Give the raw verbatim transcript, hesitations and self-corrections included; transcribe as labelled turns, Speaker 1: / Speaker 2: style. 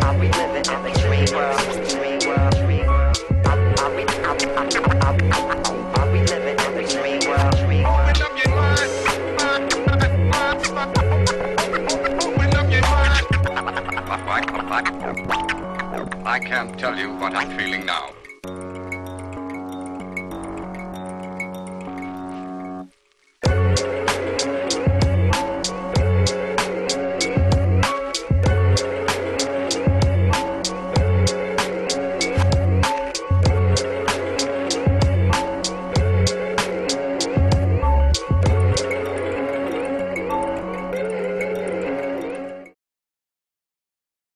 Speaker 1: Are we living in a dream world? Dream world, dream world. Are we, are we, are we living in a dream world? Dream world. Open up your mind. Open up your mind.
Speaker 2: I can't tell you what I'm feeling now.